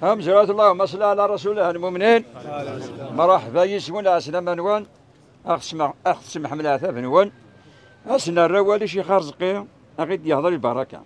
صلاة اللهم صل على رسوله المؤمنين. مرحبا يسمون أسنا منوان أخت محمد بنوان أسنا الروالي شيخ رزقي أغيد يهضر البركة.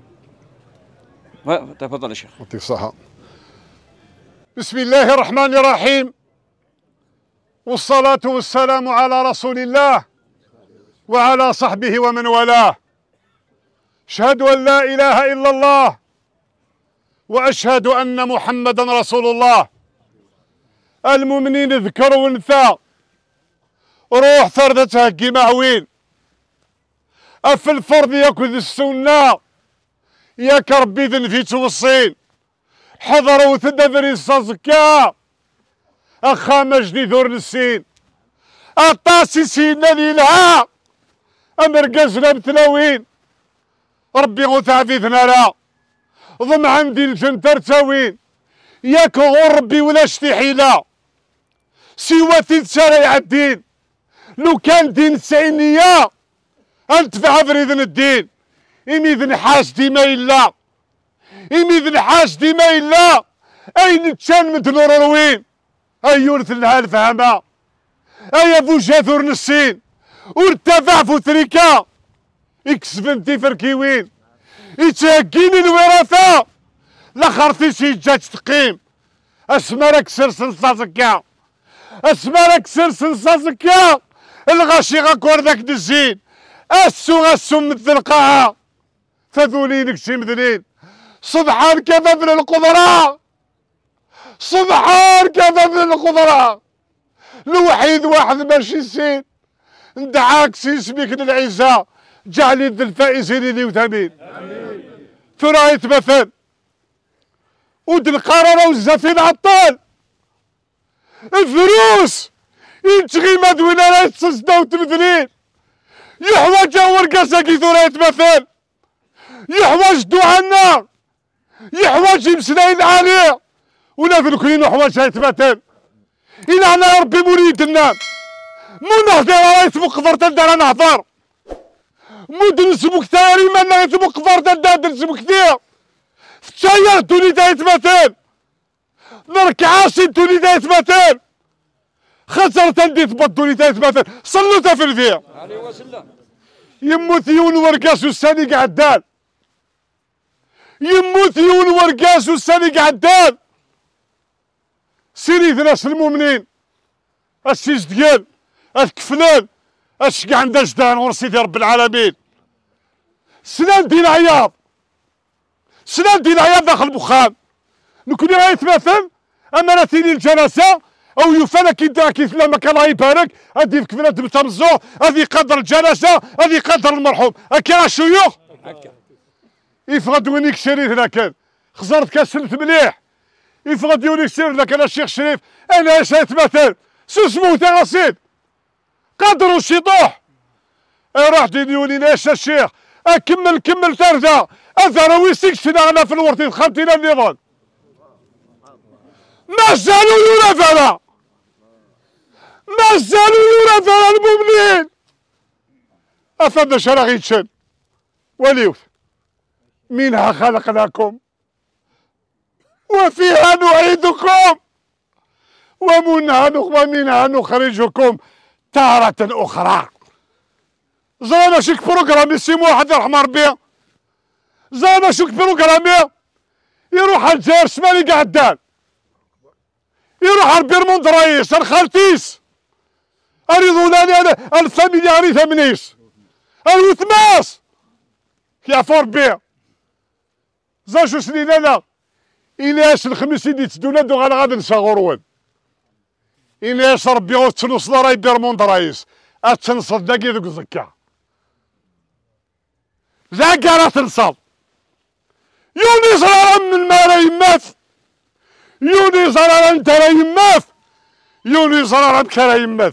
تفضل يا شيخ. يعطيك الصحة. بسم الله الرحمن الرحيم، والصلاة والسلام على رسول الله وعلى صحبه ومن والاه. أشهد أن لا إله إلا الله وأشهد أن محمدا رسول الله. المؤمنين ذكر وانثى، روح ثردتها كيما عوين، أف الفرض ياكل السنة، ياك ربي ذنفي توصين، حضروا ثدفري الصزكا، أخا مجدي ذور السين، أطاسي سينا ليلها، أمرقزنا بتلاوين، ربي غوثعفيثنا لا، ضم عندي الجن ترتوين، ياك غربي ولا شتي حيلة، سوى تتشارع الدين، لو كان دين السعينية، أنتفع فريدن الدين، إميذن حاج ديما إلا، إميذن حاج ديما إلا، أين تشان من تنوروين، أي يورث لها الفهمة، أي أبو جاثور نسين، وارتفع فوتريكا، إكسفنتي فركيوين، يتهكيني الوراثة، لا خرطي شي جات تقيم، أسمارك سر سنصاصكا، أسمارك سر سنصاصكا، الغاشي غاكور ذاك دزين، غاسو مثل القاعة، فذولينك شي مثلين، سبحان كفافل القدرة، سبحان كفافل القدرة، الوحيد واحد ماشي سين، ندعاك سي اسمك للعزة، جعل يد الفائزين اللي وثمين. ثرى يتمثل ود القرارة والزفين عطال، الفلوس ينتغي مدوينة لا يتصدى وتمثلين، يحوج ورقاسة كي ثرى يتمثل، يحوج دعانا، يحوج يمسلاين عليه، ولا في الكلين حواج يتمثل، إلا أنا ربي مريد النام، مو نهضر راه يسبق قفرت الدار نهضر، مو نسبو كثاري ما يسبق قفرت الدار نسبو كثير، تشاير دوني دا يتمثل، نركعاشي دوني دا يتمثل، خسرت ندي ثبت دوني دا يتمثل، صلوا في الفيا. عليه وسلم. يمو ثيون ورقاس والساني قعدان، يمو ثيون ورقاس والساني قعدان، سيري ناس المؤمنين، السيس ديال، الكفلان، اشقى عند اجدان ورسيدي رب العالمين. سنان ديال عياض، سنان ديال عياض داخل البخام، نكون راه يتمثل امانتيني الجلسه او يفنى كي دا كيف لما كان الله يبارك، هذه كفلان تمزوع، هذه قدر الجلسه، هذه قدر المرحوم، هكا راه الشيوخ؟ هكا. يفغد وينيك شريف لكن، خزرت كسلت مليح، يفغد يونيك شريف لكن الشيخ شريف، انا ايش يتمثل؟ سمو تا غسيل. قدروا الشطوح، راح دينيوني ليش الشيخ، كمل ترجع، أثر سنة أنا في الورطين خمتين النظام. ما زالوا ينافلا، ما زالوا ينافلا المؤمنين. أفهم شرغيتشن وليوث، منها خلقناكم وفيها نعيدكم ومنها نخرجكم تارة أخرى. زانا شيك بروغرامي سيمو واحد يرحم ربي، زانا شيك بروغرامي يروح الجزائر شمالي قعدان، يروح البيرموند رئيس الخالتيس، أريدوناني أنا الفاميليا أريثا منيس، الوثماس يعفو ربي. زاشو سنين أنا إلياس الخميس اللي تدونا دو غادي نشاغرون، إلياس ربي غوتنوصل راي بيرموند رئيس، أتنصل داكي ذوك زكا. ذاك راه تنصل. يونس راه من ما راه يمات. يونس راه انت راه يمات. يونس راه انت راه يمات.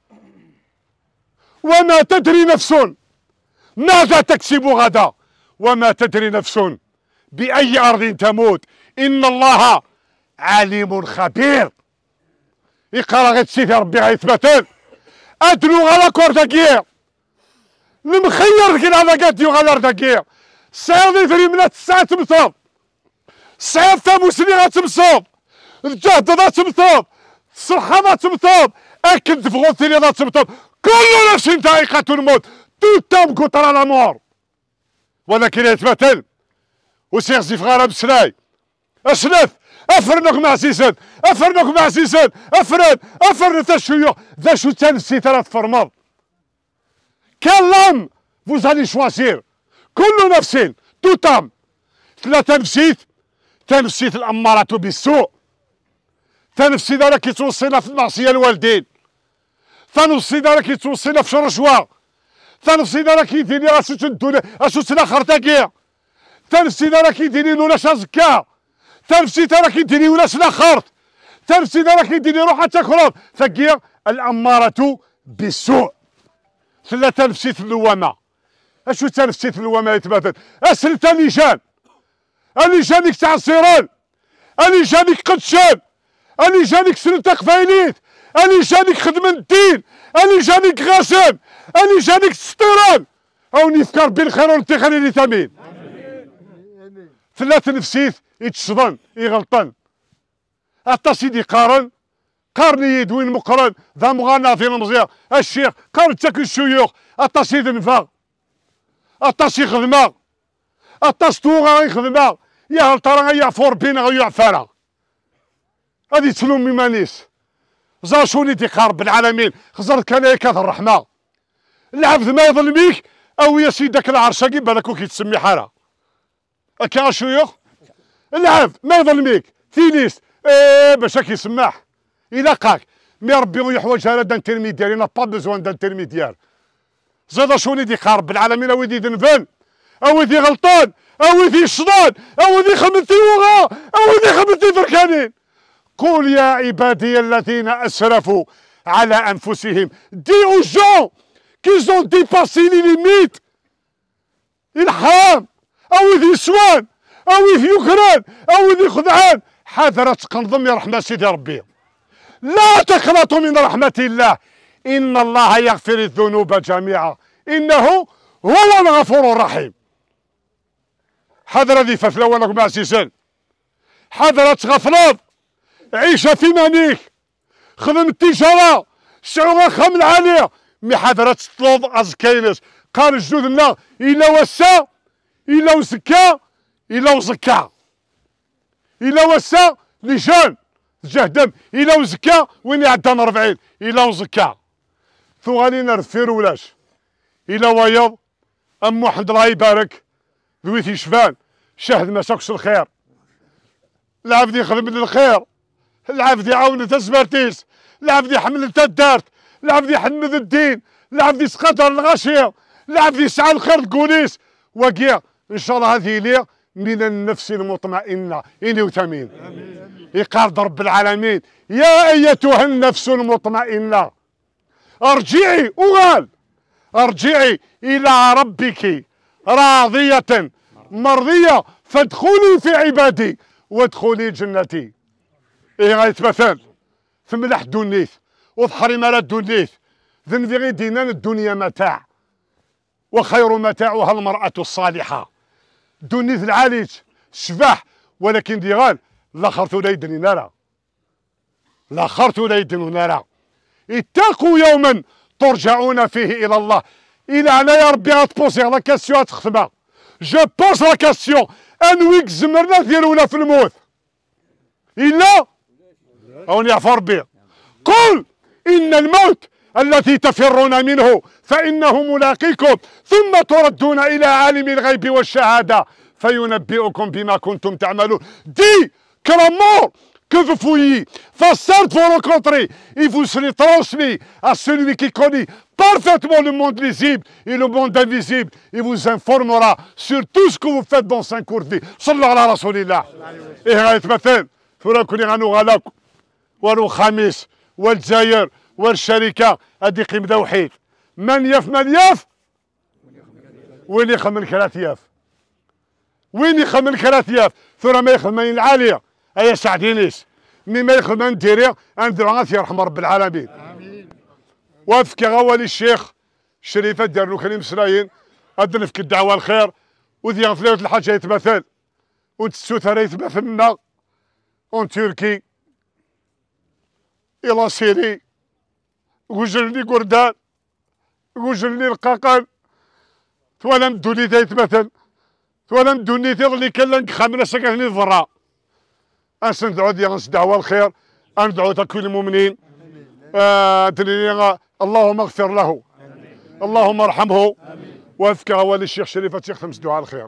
وما تدري نفس ماذا تكسب غدا، وما تدري نفس بأي أرض تموت، إن الله عليم خبير. يقرا غير سيدي ربي غيثبتن. أدلو غلا كورتاكير. المخير ذيك العلاقات ديال غالار داكير، ساير في منات الساعة تمثل، الصعيب تاموسني غتمصوب، الجهد غتمصوب، الصحة غتمصوب، أكد فغوتيني غتمصوب، كل نفس ذائقة الموت، توت homme goûtera la mort. ولكن يتمثل وسيغزي في غرام سلاي أسلف أفرنك مع سيسان، أفرنك مع سيسان، أفرن ذا الشيوخ، ذا شو تنسي ثلاث فرمض. Quel homme vous allez choisir؟ كل نفس توت homme. ثلاثة نفسيت، تنفسيت الأمارة بالسوء، تنفسي ذلك كيتوصينا في المعصية الوالدين، تنفسي ذلك كيتوصينا في شرشوة، تنفسي ذلك كيديني راسو تندونا اسو تنا خرطاكيا، تنفسي ذلك كيديني ولا شازكا، تنفسي ذلك كيديني ولا سنا خرط، تنفسي ذلك كيديني روحها تاكلوط، ثقيا الأمارة بالسوء. ثلاثة نفسيت اللوامة. اشو تنفسيت اللوامة يتبادل؟ اسلت اللجان، اللجانك تعصيران، اللجانك قدشان، اللجانك سنتك فايليت، اللجانك خدم الدين، اللجانك غاسان، اللجانك سطيران، او نفكر بالخير ونتي خليني ثمين. ثلاثة نفسيت يتصدن يغلطن. حتى سيدي قارني يدوين مقرن ذا مغنى في المزيا الشيخ قارن تاك الشيوخ حتى سيدي نفاق حتى سي خدمة حتى ستوغا يخدمها يا هل ترى يعفور بينا غيعفرها هذه تلومي مانيس زاشوني ديك رب العالمين خزرت كان كاثر الرحمة العبد ما يظلميك او يا سيدك العرشه كي بالك كيتسمي حاله هكا شيوخ العبد ما يظلميك ثيليس باش كيسماح إلا قاك مي ربي يحوج هذا دانتيرميديار إنا با بيزوان دانتيرميديار زاد شوني ديك رب العالمين او يدي دنفان او يدي غلطان او يدي شضان او يدي خمنتي وغا او يدي خمنتي فركانين. قل يا عبادي الذين اسرفوا على انفسهم دي او جون كي زون ديباسي لي ليميت الحرام او يدي سوان او يدي يكران او يدي خدعان حذرة تقنضم يا رحمة سيدي ربي لا تقنطوا من رحمة الله إن الله يغفر الذنوب جميعا إنه هو الغفور الرحيم. حذر ذي ففلونك مع سيسان حذر تغفلط عيش في منيك خدم التجارة سعوغا خمل عليه مي حذر تطلب أزكينس قال الجود لنا إلا وسا إلا وزكا إلا وزكا إلا وسا لجان جهدم إلا وزكا وين عدان 40 إلا وزكا ثو غادي نرفير ولاش إلا ويض أم واحد الله يبارك ذويتي شفان شاهد ما ساكش الخير العبد يخدم للخير العبد يعاون تزبرتيس العبد يحمل الدارت العبد يحمد الدين العبد يسقطر الغاشية العبد يسعى الخير تقوليس وقيا إن شاء الله هذه لي من النفس المطمئنة إني وتمين يقال رب العالمين يا أيتها النفس المطمئنة ارجعي وغال ارجعي إلى ربك راضية مرضية فادخلي في عبادي وادخلي جنتي. إيه غيتمثل ثم لح دونيث وضحري مالا دونيث ذنبي غي دينان الدنيا متاع وخير متاعها المرأة الصالحة دونيث العاليج شباح ولكن ديغال لاخر توليدني نارا لاخر توليدني نارا اتقوا يوما ترجعون فيه الى الله الى انا يا ربي غتبوسي لا كاسيون تخدمها جو بوس لا كاسيون انويك زمرنا نديرونا في الموت الا اوني يعفو ربي قل ان الموت الذي تفرون منه فانه ملاقيكم ثم تردون الى عالم الغيب والشهاده فينبئكم بما كنتم تعملون. دي que la mort que vous fouillez va certes vous rencontrer et vous serez transmis à celui qui connaît parfaitement le monde visible et le monde invisible et vous informera sur tout ce que vous faites dans 5 cours de vie. صلوا على رسول الله. إيه غيتمثل فراكم اللي غنو غلاك والخميس والجزائر والشركة هذه قيمة وحيد من ياف وين يخمن كراتياف وين يخمن كراتياف ثم ما يخمن العالية أي سعدينيس مما يخدم نديري نديرو غاث يرحم رب العالمين. وافك غوالي الشيخ شريفة دار له كريم سلاين أدنفك الدعوة الخير وذي غفلات الحاجة يتمثل ونتسوثر يتمثلنا اون تركي الى سيري وجلني قردان وجلني القاقان توالم دوني تيتمثل توالم دوني اللي كان لنك خامنا سكنني ضرا ندعو ديال دعوة الخير ندعو كل المؤمنين اللهم اغفر له اللهم ارحمه وافكه ولي الشيخ شريف تختم دعاء الخير.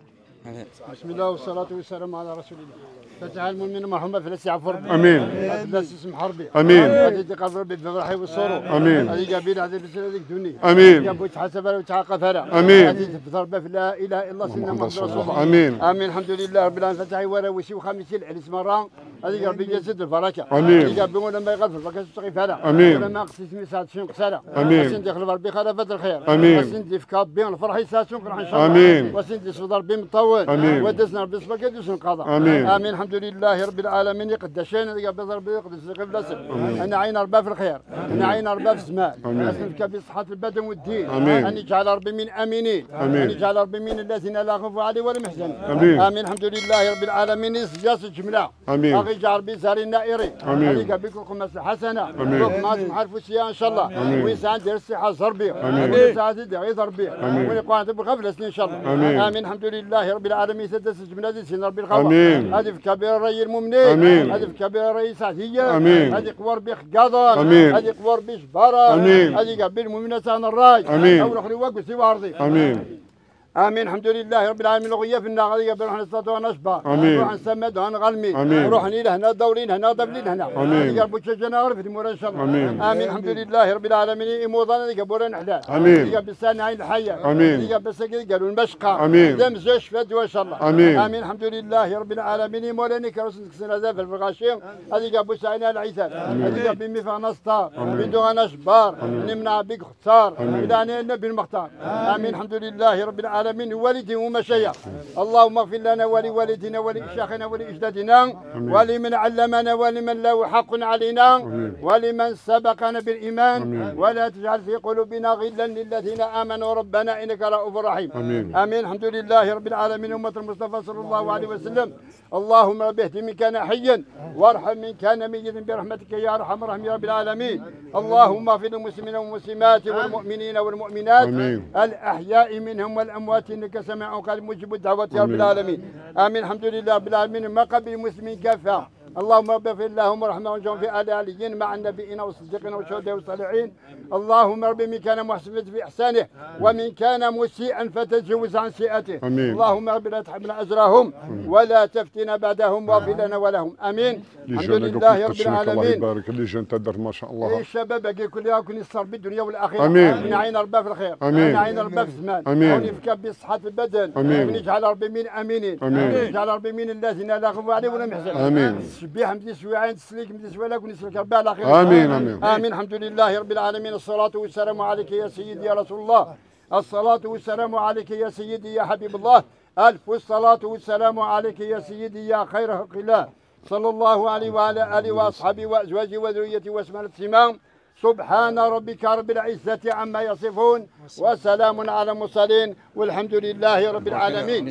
بسم الله والصلاة والسلام على رسول الله. فتح المؤمن محمد فلسي عفور. امين. فلسي اسم حربي. امين. هذه تقرب ربي بالفرح والسرور. امين. هذه قبيله هذه بسنه هذيك دنيا. امين. قبل تحسب وتعاقب فلا. امين. هذه تضرب في لا اله الا الله سيدنا محمد رسول الله. امين. امين الحمد لله رب العالمين. فتح ولا وشي وخمسين العرس مرة. هذه قبل يزيد البركه. امين. هذه قبل لما يغفر البركه تستغي فلا. امين. لما قصيت مساعد شنو قساله. امين. وسندي خلف ربي خلفت الخير. امين. وسندي في كاب بين الفرح يساسون فرح ان شاء الله. امين. وسندي صدر بين مطول. امين. ودسنا ربي سبك يدوس القضاء. امين. امين الحمد لله رب العالمين يقدشين قبل ربي يقدس قبل اسم. انا عين ارباب في الخير. انا عين ارباب في الزمان. اسلمك بصحة البدن والدين. امين. ان يجعل ربي من امينين. امين. ان يجعل ربي من الذين لا خوف عليهم ولا محزنين. امين. امين الحمد لله رب العالمين يسجاس الجمله. امين. اغي يجعل ربي زاري النائري. امين. هذيك بكم خمس حسنه. امين. ما نعرفوا شيء ان شاء الله. امين. ويسان دير الصحه زربي. امين. ويسان دير غير زربي. امين. ويقعد بالغفله ان شاء الله. امين. امين الحمد لله رب العالمين سدس الجمله دي سين ربي الخوف. امين. هذه في كبير الري المؤمنين. امين. هذه في كبير الري سعديه. امين. هذه قوار بيخ قدر. امين. هذه قوار بيش برا. امين. هذه قبل المؤمنات عن الراي. امين. او الاخر وقف سوى ارضي. امين. امين الحمد لله رب العالمين لغيه في النار هذه قبل نروح نصطاد ونشبع. امين. نروح نسمد ونغلمي. امين. نروح هنا دورين هنا دبلين هنا. امين. هذه قبل تشجنا غرف المورا ان شاء الله. امين. امين الحمد لله رب العالمين يموضنا هذه قبل نحلال. امين. هذه قبل سنة عين الحيه. امين. هذه قبل سكين قالوا المشقى. امين. دم زوج فدوى ان شاء الله. امين. امين الحمد لله رب العالمين مولانا كرسل كسنا ذا في الفرغاشين. هذه قبل سعينا العيسى. هذه قبل ميفا نسطار. بدو نشبار. نمنع بك اختار. الى ان النبي المختار. امين الحمد لله رب العالمين والدي ومشايخ. اللهم اغفر لنا ولوالدنا ولشيخنا ولاجدادنا ولمن علمنا ولمن له حق علينا ولمن سبقنا بالايمان ولا تجعل في قلوبنا غلا للذين امنوا ربنا انك رؤوف رحيم. امين الحمد لله رب العالمين. امه المصطفى صلى الله عليه وسلم. اللهم رب اهد من كان حيا وارحم من كان ميتا برحمتك يا ارحم الراحمين يا رب العالمين. اللهم اغفر للمسلمين والمسلمات والمؤمنين والمؤمنات الاحياء منهم والاموات انك سميع قريب مجيب الدعوات يا رب العالمين. امين الحمد لله رب العالمين. ما قبل المسلمين كافه. اللهم رب اغفر لهم ورحمهم وارحمهم في ال عليين مع النبيين والصديقين والشهداء والصالحين. اللهم رب من كان محسنا في احسانه ومن كان مسيئا فتجوز عن سيئته. اللهم رب لا تحملنا اجرهم ولا تفتنا بعدهم واغفر لنا ولهم. امين الحمد لله رب العالمين. الله يبارك اللي جا تدر ما شاء الله. الشباب باقي كل يوم كن يصر بالدنيا والاخره. امين. من عين ربه في الخير. امين. من عين ربه في الزمان. امين. ونفك بصحه البدن. امين. ونجعل ربي من امينين. امين. ونجعل ربي من الذين لا خوف عليهم ولا محزن. امين. الشبيح مدي سوي عين تسليك مدي سوي لك ونسلك ربها على خير. امين. امين. امين الحمد لله رب العالمين. الصلاه والسلام عليك يا سيدي يا رسول الله. الصلاه والسلام عليك يا سيدي يا حبيب الله. الف الصلاه والسلام عليك يا سيدي يا خير خلق الله. صلى الله عليه وعلى اله واصحابه وازواجه وذريته واسماء السمام. سبحان ربك رب العزة عما يصفون وسلام على المرسلين والحمد لله رب العالمين.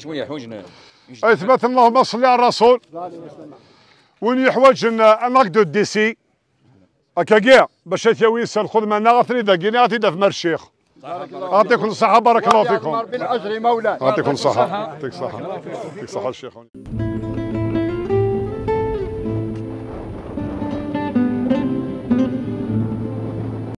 اثبت اللهم صل على الرسول. وين يحوج نقدو الديسي هكا باش يتويسل خذ معنا غثري ذاكيني غادي في مر الشيخ. يعطيكم الصحة بارك الله فيكم. بالأجر مولاي. يعطيكم الصحة. يعطيك الصحة. يعطيك الصحة الشيخ.